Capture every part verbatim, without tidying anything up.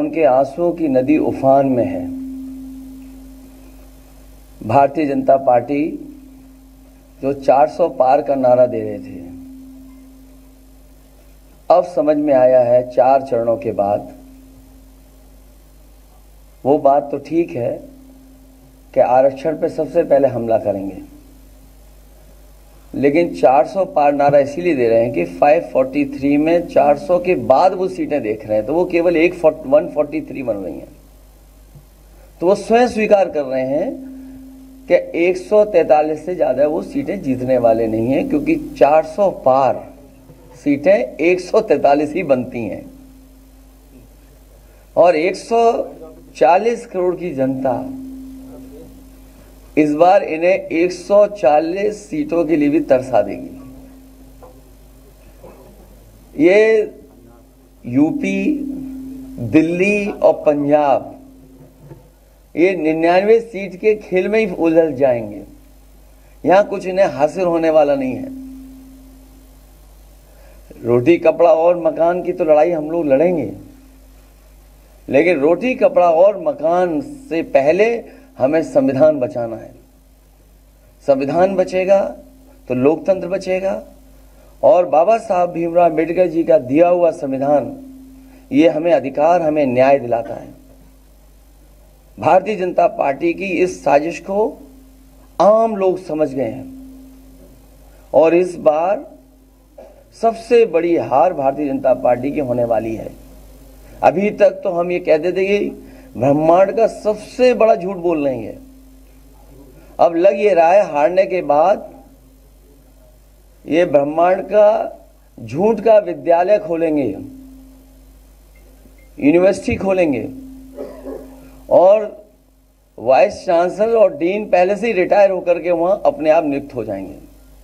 उनके आंसुओं की नदी उफान में है। भारतीय जनता पार्टी जो चार सौ पार का नारा दे रहे थे, अब समझ में आया है चार चरणों के बाद, वो बात तो ठीक है कि आरक्षण पे सबसे पहले हमला करेंगे, लेकिन चार सौ पार नारा इसीलिए दे रहे हैं कि पाँच सौ तैंतालीस में चार सौ के बाद वो सीटें देख रहे हैं, तो वो केवल एक सौ तैंतालीस बन रही हैं। तो वो स्वयं स्वीकार कर रहे हैं कि एक सौ तैंतालीस से ज्यादा वो सीटें जीतने वाले नहीं हैं, क्योंकि चार सौ पार सीटें एक सौ तैंतालीस ही बनती हैं और एक सौ चालीस करोड़ की जनता इस बार इन्हें एक सौ चालीस सीटों के लिए भी तरसा देगी। ये यूपी, दिल्ली और पंजाब ये निन्यानवे सीट के खेल में ही उलझ जाएंगे। यहां कुछ इन्हें हासिल होने वाला नहीं है। रोटी कपड़ा और मकान की तो लड़ाई हम लोग लड़ेंगे, लेकिन रोटी कपड़ा और मकान से पहले हमें संविधान बचाना है। संविधान बचेगा तो लोकतंत्र बचेगा, और बाबा साहब भीमराव अम्बेडकर जी का दिया हुआ संविधान ये हमें अधिकार, हमें न्याय दिलाता है। भारतीय जनता पार्टी की इस साजिश को आम लोग समझ गए हैं और इस बार सबसे बड़ी हार भारतीय जनता पार्टी की होने वाली है। अभी तक तो हम ये कह देते कि ब्रह्मांड का सबसे बड़ा झूठ बोल रही है, अब लग ये रहा है हारने के बाद ये ब्रह्मांड का झूठ का विद्यालय खोलेंगे, यूनिवर्सिटी खोलेंगे और वाइस चांसलर और डीन पहले से ही रिटायर होकर के वहां अपने आप नियुक्त हो जाएंगे।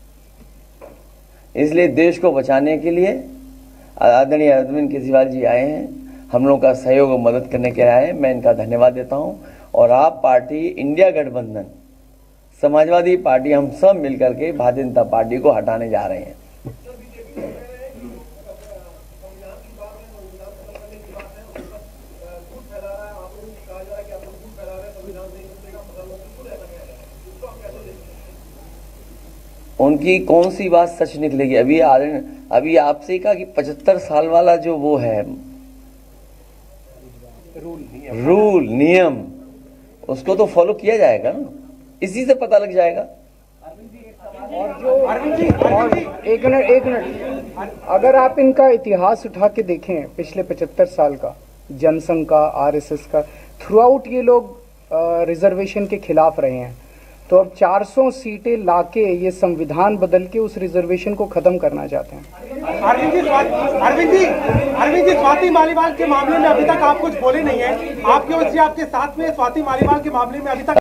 इसलिए देश को बचाने के लिए आदरणीय अरविंद केजरीवाल जी आए हैं, हम लोगों का सहयोग और मदद करने के लिए आए हैं। मैं इनका धन्यवाद देता हूं। और आप पार्टी, इंडिया गठबंधन, समाजवादी पार्टी, हम सब मिलकर के भारतीय जनता पार्टी को हटाने जा रहे हैं। उनकी कौन सी बात सच निकलेगी? अभी अभी आपसे कहा कि पचहत्तर साल वाला जो वो है रूल नियम, रूल नियम उसको तो फॉलो किया जाएगा ना, इसी से पता लग जाएगा। और जो और एक मिनट एक मिनट अगर आप इनका इतिहास उठा के देखें पिछले पचहत्तर साल का, जनसंघ का, आरएसएस का, थ्रू आउट ये लोग रिजर्वेशन के खिलाफ रहे हैं। तो अब चार सौ सीटें लाके ये संविधान बदल के उस रिजर्वेशन को खत्म करना चाहते हैं। अरविंद जी अरविंद जी अरविंद जी स्वाति मालीवाल के मामले में अभी तक आप कुछ बोले नहीं है। आपके आपके साथ में स्वाति मालीवाल के मामले में अभी तक